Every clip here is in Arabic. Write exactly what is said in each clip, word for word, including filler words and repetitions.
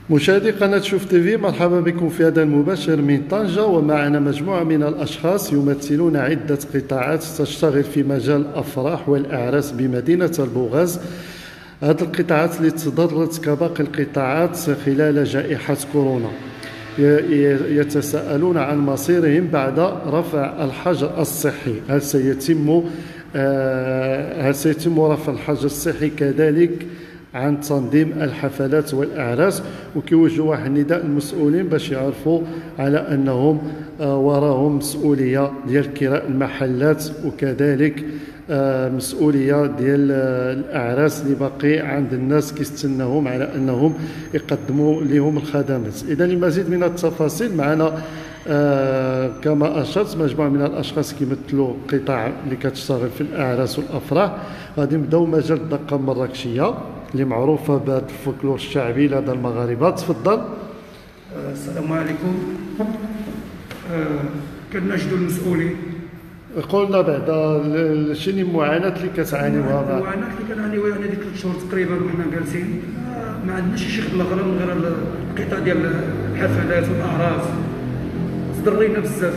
مشاهدي قناة شوف تيفي، مرحبا بكم في هذا المباشر من طنجة، ومعنا مجموعة من الأشخاص يمثلون عدة قطاعات تشتغل في مجال الأفراح والأعراس بمدينة البوغاز. هذه القطاعات اللي تضررت كباقي القطاعات خلال جائحة كورونا يتساءلون عن مصيرهم بعد رفع الحجر الصحي. هل سيتم هل سيتم رفع الحجر الصحي كذلك عن تنظيم الحفلات والأعراس؟ وكيوجهوا واحد النداء للمسؤولين باش يعرفوا على أنهم وراهم مسؤولية ديال كراء المحلات، وكذلك مسؤولية ديال الأعراس اللي باقي عند الناس كيستناهم على أنهم يقدموا لهم الخدمات. إذا لمزيد من التفاصيل معنا آه كما أشرت مجموعة من الأشخاص كيمثلوا قطاع اللي كتشتغل في الأعراس والأفراح. غادي نبداو مجال الدقة المراكشية اللي معروفة بهذا الفولكلور الشعبي لدى المغاربة. تفضل. السلام عليكم. آه كنجدوا المسؤولين قلنا بعد شنو المعاناة اللي كتعانيوها؟ المعاناة اللي كنعانيوها يعني ديك ثلاث شهور تقريبا وحنا جالسين ما عندناش شي خدمة أخرى من غير القطاع ديال الحفلات والأعراس. تضرينا بزاف،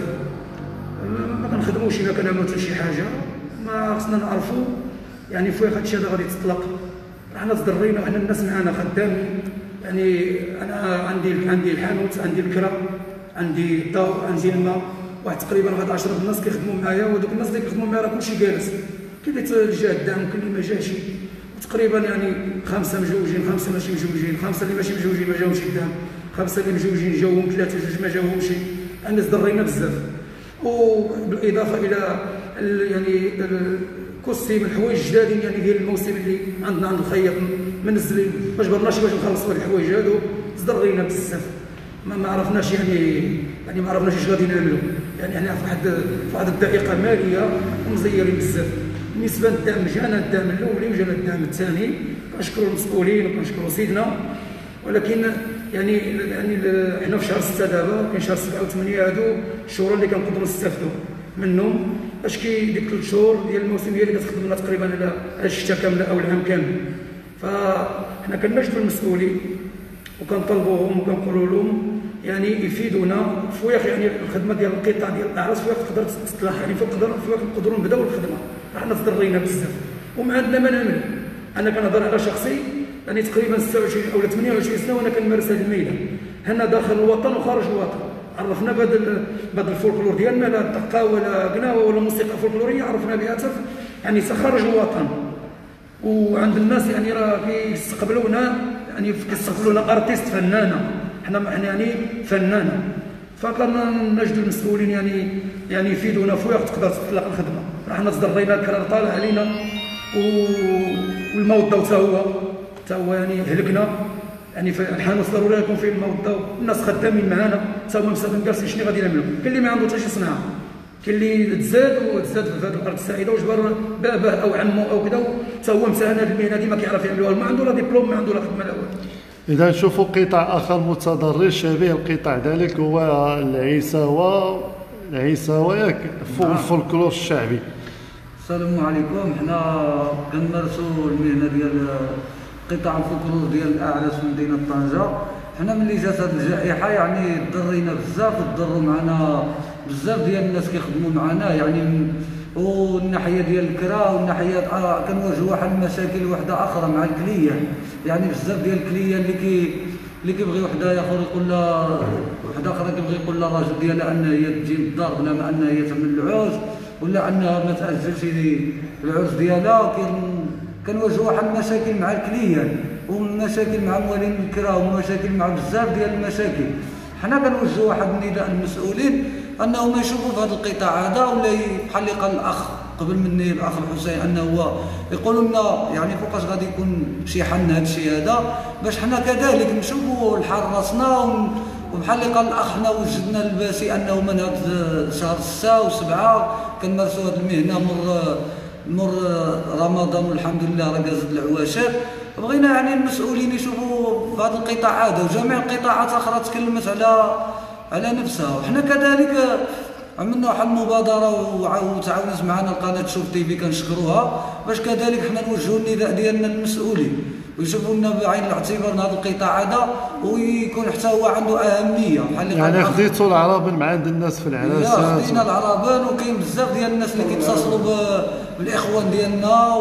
ما كنخدموش، ما كنعملو حتى شي حاجة. ما خصنا نعرفوا يعني فوق هادشي هذا غادي تطلق. حنا تضرينا وحنا الناس معانا خدامين. يعني أنا عندي عندي الحانوت، عندي الكرا، عندي الضوء، عندي الماء، واحد تقريبا واحد عشرة الناس كيخدموا معايا، ودوك الناس اللي كيخدموا معايا راه كلشي جالس. كاين اللي جا الدعم وكاين اللي ما جاش. تقريبا يعني خمسه مجوجين، خمسه ماشي مجوجين، خمسه اللي ماشي مجوجين ما جاوهمش الدعم، خمسه اللي مجوجين جاوهم ثلاثه جوج ما جاوهمش. الناس ضرينا بزاف. وبالاضافه الى يعني كوستيم الحوايج الجدادين يعني ديال الموسم اللي عندنا عند الخياط منزلين، ما جبرناش باش نخلصوا هاد الحوايج هادو. تضرينا بزاف، ما ما عرفناش يعني يعني ما عرفناش اش غادي نعملوا. يعني حنا في واحد في واحد الضائقه ماليه ومزيرين بزاف. بالنسبه للدعم، جانا الدعم الاولي وجانا الدعم الثاني، كنشكروا المسؤولين وكنشكروا سيدنا. ولكن يعني يعني حنا في شهر ستة دابا، كاين شهر سبعة وثمانية، هادو الشهور اللي كنقدروا نستافدوا منهم، باش كي ديك ثلاث شهور ديال الموسم هي اللي كتخدم لنا تقريبا على الشتاء كامله او العام كامل. فحنا كنجدوا المسؤولين وكنطلبوهم وكنقولوا لهم يعني يفيدونا فويق يعني الخدمه ديال القطاع ديال الاعراس فويق تقدر تصلح، يعني فويق تقدر فويق نقدروا نبداو الخدمه. حنا تضرينا بزاف وما عندنا ما نعمل. انا كنهضر على شخصي، يعني تقريبا ستة وعشرين او ثمانية وعشرين سنه وانا كنمارس هذه الميدان، هنا داخل الوطن وخارج الوطن. عرفنا بهذا بهذا الفولكلور ديالنا، لا دقه ولا قناوه ولا موسيقى فولكلوريه عرفنا بها حتى يعني خارج الوطن. وعند الناس يعني راه كيستقبلونا، يعني كيستقبلونا ارتيست فنانه، حنا حنا يعني فنانه. فكنجدوا المسؤولين يعني يعني يفيدونا في وقت تقدر تطلق الخدمه. حنا تضرينا، الكرار طالع علينا، والماء والضوء حتى هو حتى هو يعني هلكنا. يعني في الحانوت ضروري يكون فيه الماء والضوء، الناس خدامين معانا حتى هما مساكن جالسين. شنو غادي نعملوا؟ كاين اللي ما عنده حتى شي صناعه، كاين اللي تزاد وتزاد في هذه الارض السعيده وجبر باباه او عمو او كذا، حتى هو مساهن هذه المهنه دي ما كيعرف يعملوها، ما عنده لا دبلوم، ما عنده لا خدمه لا والو. إذا نشوفوا قطاع آخر متضرر شبيه القطاع ذلك هو العيساوة. العيساوة ياك الفولكلور الشعبي. السلام عليكم. حنا كنمارسوا المهنه ديال قطاع الفولكلور ديال الاعراس في مدينه طنجه. حنا ملي جات هذه الجائحه يعني تضرينا بزاف، وتضروا معنا بزاف ديال الناس كيخدموا معنا، يعني والناحيه ديال الكرا والناحيه آه كنواجهوا واحد المشاكل وحده اخرى مع الكليان. يعني بزاف ديال الكليان اللي كي اللي كيبغي وحده اخر يقول لها وحده اخرى كيبغي يقول لها الراجل ديالها ان هي تجي للدار بلا ما انها هي تعمل العوز، ولا انها ما تاجلش العوز ديالها. كنواجهوا واحد المشاكل مع الكليان، ومشاكل مع موالين الكرا، ومشاكل مع بزاف ديال المشاكل. حنا كنوجهوا واحد النداء للمسؤولين انهم يشوفوا في هذا القطاع هذا، ولا بحال اللي قال الاخ قبل مني الاخ الحسين انه هو يقولوا لنا يعني فوقاش غادي يكون شي حل هذا الشيء هذا، باش حنا كذلك نشوفوا الحال راسنا. وبحال اللي قال الاخ حنا وجدنا الباسي انه من هذا شهر ستة وسبعة كنمارسوا هذه المهنه مر مر رمضان والحمد لله راه زاد العواشر. بغينا يعني المسؤولين يشوفوا في هذا القطاع هذا، وجميع القطاعات الاخرى تكلمت على على نفسها. وحنا كذلك عملنا واحد المبادره وتعاونت معنا القناه شوف تي في كنشكروها، باش كذلك حنا نوجهوا النداء ديالنا للمسؤولين ويشوفوا لنا بعين الاعتبار هذا القطاع هذا ويكون حتى هو عنده اهميه بحال اللي يعني خديتوا العرابن مع عند الناس في العراسات؟ لا خدينا العرابن، وكاين بزاف ديال الناس اللي كيتصلوا بالاخوان ديالنا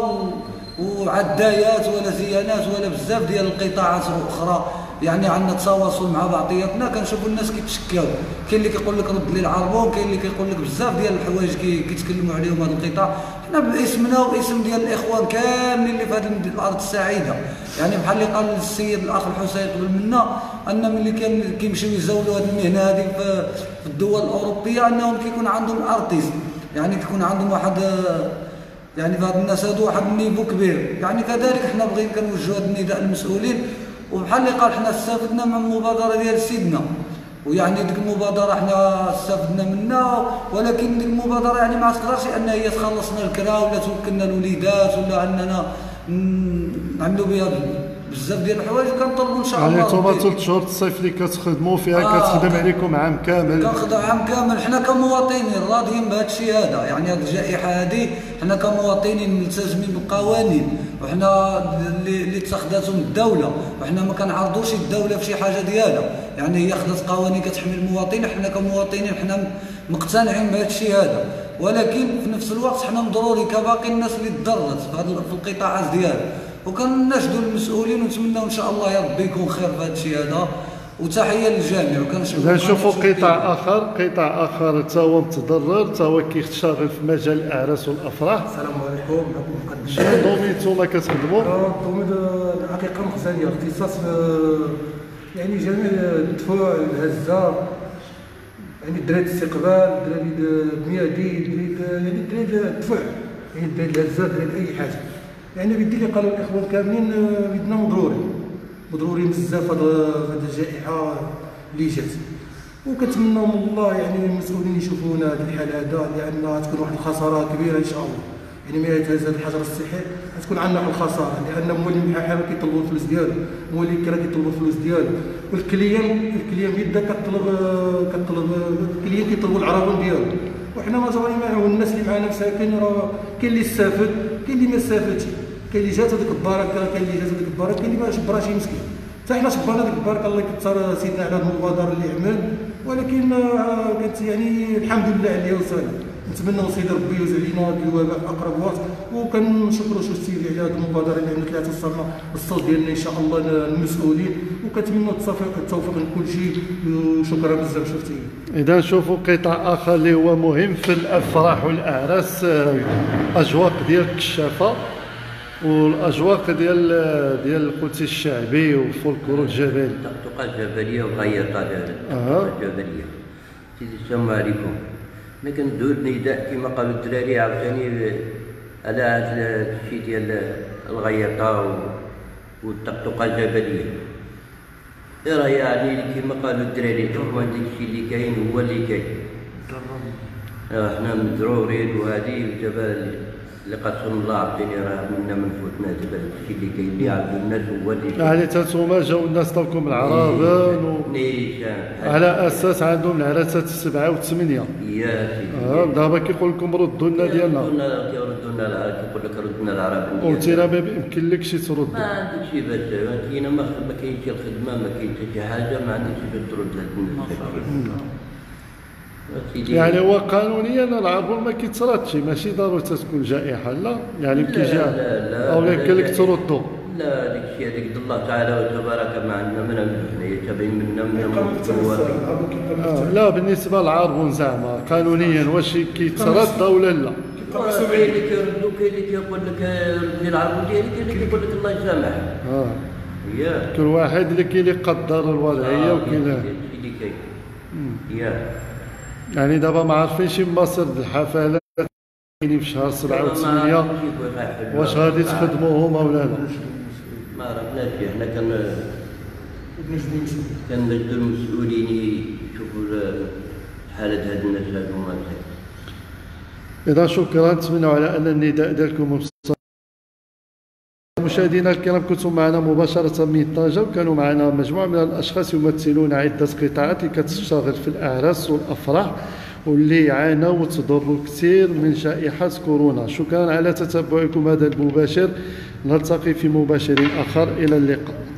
وعدايات ولا زيانات ولا بزاف ديال القطاعات الاخرى، يعني عندنا تواصل مع بعضياتنا كنشوفوا الناس كيتشكاو، كاين اللي كيقول لك رد لي العربون، كاين اللي كيقول لك بزاف ديال الحوايج كيتكلموا عليهم هذا القطاع. حنا باسمنا واسم ديال الاخوان كاملين اللي في هذه الارض السعيده، يعني بحال اللي قال السيد الاخ الحسين قبل منا ان ملي كان كيمشيو يزاولوا هذه المهنه هذه في الدول الاوروبيه انهم كيكون عندهم ارتيست، يعني كيكون عندهم واحد يعني في هاد الناس هادو واحد النيفو كبير، يعني كذلك حنا بغينا كنوجهوا هذا النداء للمسؤولين، وبحال اللي قال حنا استفدنا من المبادره ديال سيدنا، ويعني ديك المبادره حنا استفدنا منها، ولكن ديك المبادره يعني ما تقدرش ان هي تخلصنا الكرا ولا توكلنا الوليدات ولا اننا نعملوا بها بزاف ديال الحوايج، وكنطلبوا ان شاء الله. يعني نتوما ثلاث شهور الصيف اللي كتخدموا فيها آه كتخدم عليكم عام كامل؟ كنخدم عام كامل، حنا كمواطنين راضيين بهذا الشيء هذا، يعني هذه الجائحه هذه حنا كمواطنين ملتزمين بالقوانين، وحنا اللي اللي اتخذتهم الدوله، وحنا ما كنعارضوش الدوله في شي حاجه ديالها، يعني هي خدات قوانين كتحمي المواطن، حنا كمواطنين حنا مقتنعين بهذا الشيء هذا، ولكن في نفس الوقت حنا ضروري كباقي الناس اللي تضررت في القطاعات ديالها، وكنشدوا المسؤولين ونتمنوا ان شاء الله يا ربي يكون خير في هذا الشيء هذا، وتحيه للجميع. وكنشوفوا نشوفوا قطاع اخر قطاع اخر حتى هو متضرر، حتى هو كيشتغل في مجال الاعراس والافراح. السلام عليكم. شنو الدومين نتوما كتخدموا؟ الدومين الحقيقه مخزنيه اختصاص يعني جميع الدفوع الهزه، يعني دراري الاستقبال، دراري الميادين، دراري يعني دراري الدفوع، يعني دراري الهزه، دراري اي حاجه، يعني بدي اللي قالوا الاخوان كاملين بدنا ضروري ضروري بزاف هذه الجائحه اللي جات، وكنتمناو من الله يعني المسؤولين يشوفونا هذه الحاله هذا، لان تكون واحد الخساره كبيره ان شاء الله، يعني ما يتهز هذا الحجر الصحي تكون عندنا واحد الخساره، لان مولي المحاحه كيطلبوا الفلوس ديالو، مولي الكرا كيطلبوا الفلوس ديالو، والكليان الكليان بيدا كطلب كطلب الكليان كيطلبوا العربون ديالو، وحنا مجرين معاه، والناس اللي معنا مساكن راه كاين اللي استافد كاين اللي ما استافدش، كاين اللي جات هذيك البركه، كاين اللي جات هذيك البركه، كاين اللي ما شبرا شي مسكين، حتى حنا شبرنا هذيك البركه الله يكثر سيدنا على هذه المبادره اللي عمل، ولكن كانت يعني الحمد لله عليها وسهلا، نتمنى سيدي ربي يوزع لينا هذا الوباء في اقرب وقت، وكنشكروا شو سيدي على هذه المبادره اللي عملت لها توصلنا الصوت ديالنا ان شاء الله للمسؤولين، وكنتمنى التوفيق التوفيق من كل شيء، وشكرا بزاف شفتي. اذا نشوفوا قطاع اخر اللي هو مهم في الافراح والاعراس، اجواق ديال الكشافه والاجواق ديال ديال قلتي الشعبي وفولكلور الجبلي، الطقطقه الجبليه وغيطه اها الجبليه. سيدي السلام عليكم. انا كندور نداء كما قالوا الدراري عاوتاني على هذا الشيء ديال الغيطه والطقطقه الجبليه، راه يعني كما قالوا الدراري هما داك الشيء اللي كاين هو اللي كاين، راه حنا مضرورين، وهذه دابا اللي قسم الله عطيني راه منا من فوتنا دابا الشيء اللي كاين اللي عاودوا الناس هو اللي يعني حتى نتوما جاو الناس طلبكم العرابن و... على اساس عندهم العراسات السبعه والثمانيه يا سيدي. اه دابا كيقول لكم ردوا لنا ديالنا، كيردوا لنا كيقول لك رد لنا العرابن، وانت راه ما يمكن لكش ترد، ما عندك شي باش كاينه ما كاينش الخدمه، ما كاين حتى شي حاجه، ما عندكش باش ترد للناس. يعني هو قانونيا العربون ما كيتردش، ماشي ضروري تكون جائحه، لا يعني كيجي او يمكن لك تردوا. لا داك الشيء هذيك الله تعالى وتبارك ما عندنا منها حنايا تابعين منا من آه لا بالنسبه للعربون زعما قانونيا واش كيترد ولا لا؟ كاين اللي كيردوا، كاين اللي كيقول لك ردني العربون ديالي، كاين اللي كيقول لك الله يسامح. اه ياه كل واحد اللي كاين اللي يقدر الوضعيه وكاين اللي كاين. ياه يعني دابا ما عارفينش مصر الحفلات كاينين في شهر سبعة وثمانية، واش غادي تخدموهم ولا لا؟ ما عرفناش، حنا كان كنجدوا المسؤولين يشوفوا حالة هاد الناس هادو. اذا شكرا، نتمنوا على ان النداء ديالكم مبسط. مشاهدينا الكرام، كنتم معنا مباشرة من طنجة، وكانوا معنا مجموعة من الأشخاص يمثلون عدة قطاعات اللي كتشتغل في الأعراس والأفراح، واللي عانوا وتضروا كثير من جائحة كورونا. شكرا على تتبعكم هذا المباشر، نلتقي في مباشر آخر، إلى اللقاء.